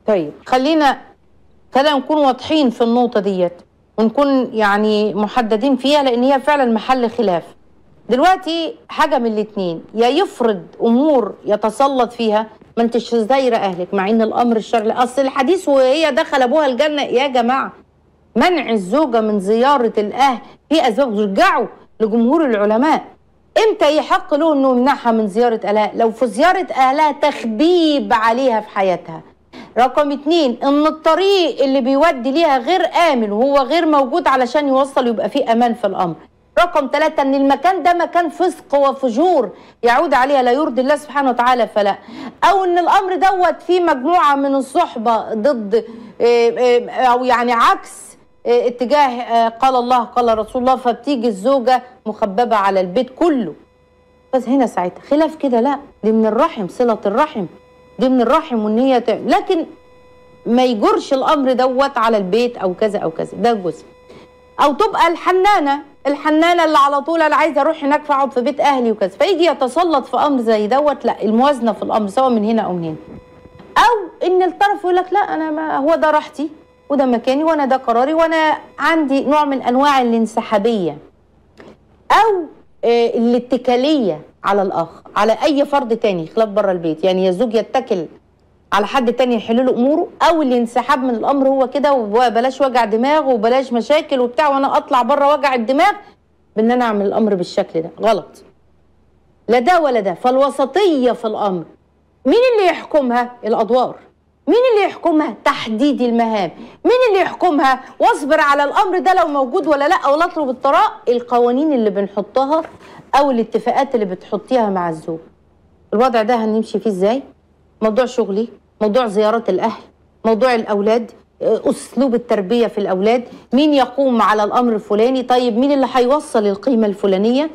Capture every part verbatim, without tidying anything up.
طيب خلينا خلينا نكون واضحين في النقطة ديت ونكون يعني محددين فيها، لأن هي فعلا محل خلاف. دلوقتي حاجة من الاتنين، يا يفرض أمور يتسلط فيها، ما انتش زايرة أهلك، مع إن الأمر الشرعي أصل الحديث وهي دخل أبوها الجنة. يا جماعة منع الزوجة من زيارة الأهل في أسباب، رجعوا لجمهور العلماء. إمتى يحق له إنه يمنعها من زيارة أهلها؟ لو في زيارة أهلها تخبيب عليها في حياتها. رقم اتنين، ان الطريق اللي بيودي ليها غير امن وهو غير موجود علشان يوصل يبقى فيه امان في الامر. رقم ثلاثة، ان المكان ده مكان فسق وفجور يعود عليها لا يرضي الله سبحانه وتعالى فلا. او ان الامر دوت فيه مجموعة من الصحبة ضد او يعني عكس اتجاه قال الله قال رسول الله، فبتيجي الزوجة مخببة على البيت كله. بس هنا ساعتها خلاف كده لا، دي من الرحم، صلة الرحم دي من الرحم، وان هي ت... لكن ما يجرش الامر دوت على البيت او كذا او كذا، ده جزء. او تبقى الحنانه الحنانه اللي على طول انا عايزه اروح هناك فاقعد في بيت اهلي وكذا، فيجي يتسلط في امر زي دوت. لا، الموازنه في الامر سواء من هنا او من هنا. او ان الطرف يقول لك لا انا ما هو ده راحتي وده مكاني وانا ده قراري وانا عندي نوع من انواع الانسحابيه او آه الاتكاليه على الاخ، على اي فرد تاني خلاف بره البيت. يعني الزوج يتكل على حد تاني يحل له اموره، او الانسحاب من الامر هو كده وبلاش وجع دماغ وبلاش مشاكل وبتاع، وانا اطلع بره وجع الدماغ بان انا اعمل الامر بالشكل ده. غلط، لا ده ولا ده. فالوسطيه في الامر مين اللي يحكمها؟ الادوار. مين اللي يحكمها؟ تحديد المهام. مين اللي يحكمها؟ واصبر على الامر ده لو موجود ولا لا، او اطلب الطلاق. القوانين اللي بنحطها او الاتفاقات اللي بتحطيها مع الزوج. الوضع ده هنمشي فيه ازاي؟ موضوع شغلي، موضوع زيارات الاهل، موضوع الاولاد، اسلوب التربيه في الاولاد، مين يقوم على الامر الفلاني، طيب مين اللي هيوصل القيمه الفلانيه؟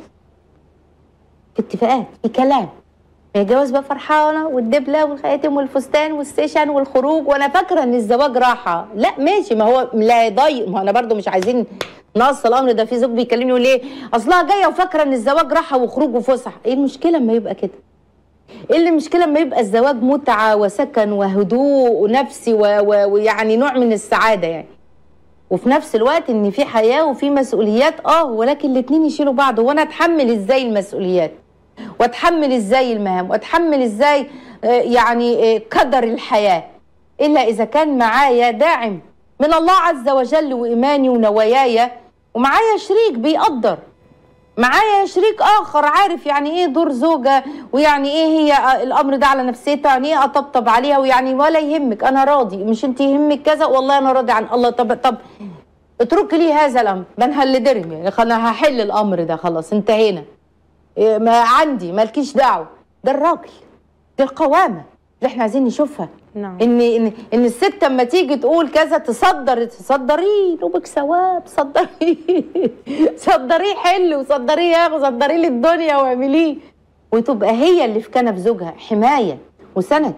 في اتفاقات، في كلام. الجواز بقى فرحانه والدبله والخاتم والفستان والسيشن والخروج وانا فاكره ان الزواج راحه. لا ماشي، ما هو لا يضيق، ما انا برضو مش عايزين نقص الامر ده. في زوج بيكلمني يقول ليه اصلها جايه وفاكره ان الزواج راحه وخروج وفسح. ايه المشكله اما يبقى كده؟ ايه المشكله اما يبقى الزواج متعه وسكن وهدوء نفسي ويعني نوع من السعاده يعني، وفي نفس الوقت ان في حياه وفي مسؤوليات اه ولكن الاثنين يشيلوا بعض. وانا اتحمل ازاي المسؤوليات واتحمل ازاي المهام واتحمل ازاي آه يعني آه قدر الحياه، الا اذا كان معايا داعم من الله عز وجل وايماني ونواياي، ومعايا شريك بيقدر، معايا شريك اخر عارف يعني ايه دور زوجه، ويعني ايه هي الامر ده على نفسيتها، يعني ايه اطبطب عليها، ويعني ولا يهمك انا راضي، مش انت يهمك كذا والله انا راضي عن الله. طب طب اترك لي هذا الامر، ده انا هلدرم يعني، انا هحل الامر ده خلاص انتهينا، ما عندي مالكيش دعوه. ده الراجل، دي القوامه اللي احنا عايزين نشوفها. نعم. ان ان ان الست اما تيجي تقول كذا تصدر تصدريه له بك ثواب، صدريه صدريه حل وصدريه ياخد، صدريه للدنيا واعمليه، وتبقى هي اللي في كنف زوجها حمايه وسند.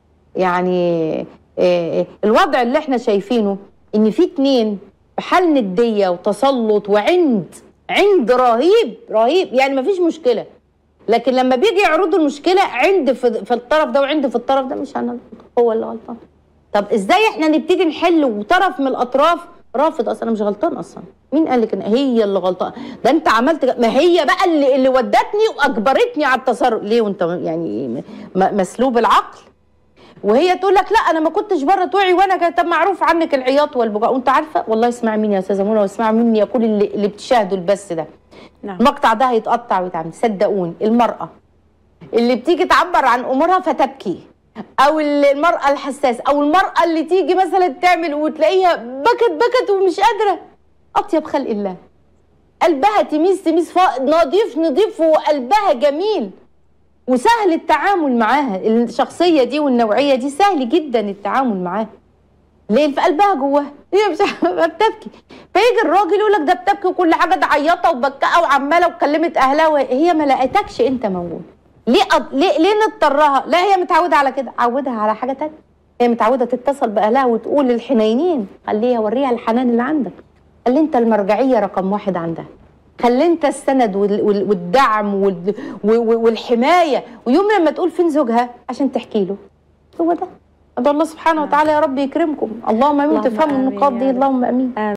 يعني اه الوضع اللي احنا شايفينه ان في اتنين بحال نديه وتسلط وعند عند رهيب رهيب، يعني مفيش مشكله، لكن لما بيجي يعرضوا المشكله عند في, في الطرف ده وعند في الطرف ده، مش انا هو اللي غلطان. طب ازاي احنا نبتدي نحل وطرف من الاطراف رافض اصلا؟ انا مش غلطان اصلا. مين قال لك ان هي اللي غلطان؟ ده انت عملت، ما هي بقى اللي اللي ودتني واجبرتني على التصرف. ليه وانت يعني مسلوب العقل؟ وهي تقول لك لا انا ما كنتش بره توعي وانا كانت معروف عنك العياط والبكاء وانت عارفه. والله اسمع مني يا استاذه منى واسمع مني يا كل اللي, اللي بتشاهدوا البث ده. نعم. المقطع ده هيتقطع ويتعمل. صدقوني المراه اللي بتيجي تعبر عن امورها فتبكي، او المراه الحساسه، او المراه اللي تيجي مثلا تعمل وتلاقيها بكت بكت ومش قادره، اطيب خلق الله، قلبها تميس تميس نظيف نظيف وقلبها جميل وسهل التعامل معاها. الشخصيه دي والنوعيه دي سهل جدا التعامل معاها. ليه؟ في قلبها جواها هي مش بتبكي. فيجي الراجل يقول لك ده بتبكي وكل حاجه، ده عيطه وبكاءه وعماله وكلمت اهلها وهي ما لقيتكش انت موجود. ليه أض... ليه ليه نضطرها؟ لا هي متعوده على كده، عودها على حاجه ثانيه. هي متعوده تتصل باهلها وتقول للحنينين خليها وريها الحنان اللي عندك، خلي انت المرجعيه رقم واحد عندها، خلي انت السند والدعم والحمايه. ويوم لما تقول فين زوجها عشان تحكي له، هو ده ادعو الله سبحانه وتعالى يا رب يكرمكم. اللهم امين. اللهم تفهموا آمين النقاط يا دي. رب. اللهم امين.